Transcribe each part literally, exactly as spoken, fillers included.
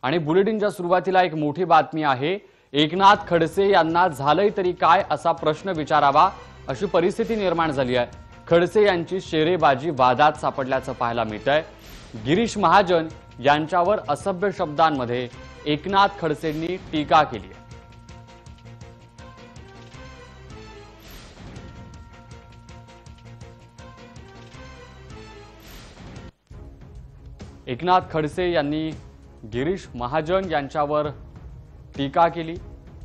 आणि बुलेटिनच्या सुरुवातीला एक मोठी बातमी आहे। एकनाथ खडसे यांना झालंय तरी काय असा प्रश्न विचारावा अशी परिस्थिती निर्माण झाली आहे। खडसे यांची शेरेबाजी वादात सापडल्याचं पाहायला मिळतंय। गिरीश महाजन यांच्यावर असभ्य शब्दांमध्ये एकनाथ खडसेंनी टीका केली आहे। एकनाथ खडसे यांनी गिरीश महाजन यांच्यावर टीका केली।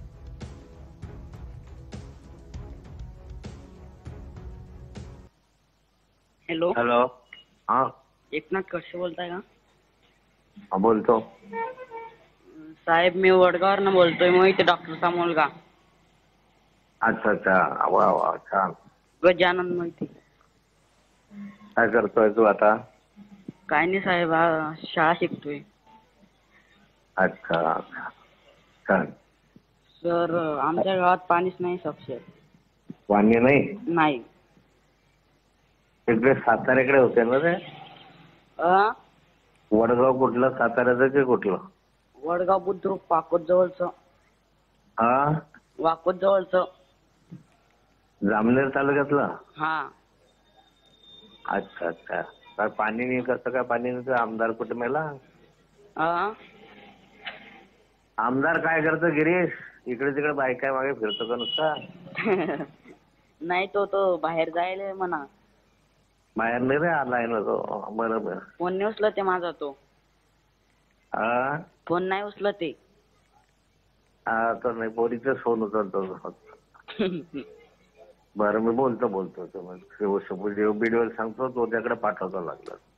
हॅलो हॅलो हाँ एकनाथ खडसे बोलताय का? हाँ बोलतो साहेब मी वडगाववरनं बोलतोय। मोहिते डॉक्टरचा मुलगा। अच्छा अच्छा वा वा छान। गजानन मोहिते। काय करतोय तू आता? काय नाही साहेब, हा शाळा शिकतोय। अच्छा छान। सर आमच्या गावात पाणीच नाही सफिशियंट। पाणी नाही? नाही। तिकडे साताऱ्याकडे होते ना ते? अ वडगाव कुठलं, साताऱ्याचं की कुठलं? वडगाव बुद्रुक वाकोद जवळचं। हा वाकोद जवळचं। जामनेर तालुक्यातलं? हा। अच्छा अच्छा। काय पाणी नाही, कसं काय पाणी नाही? आमदार कुठे मेला? अ आमदार काय करतो गिरीश? इकडे तिकडे बायका मागे फिरतो का नुसता? नाही, तो तो बाहेर जायला म्हणा। बाहेर नाही रे, आलाय ना तो। बरोबर। फोन नाही उचलत माझा तो। हा फोन नाही उचलत ते। हा तर नाही, पोरीचा फोन उचलतो फक्त। बरं मी बोलतो बोलतो व्हिडिओ व्हिडिओ सांगतो, तो त्याकडे पाठवतो लागलं।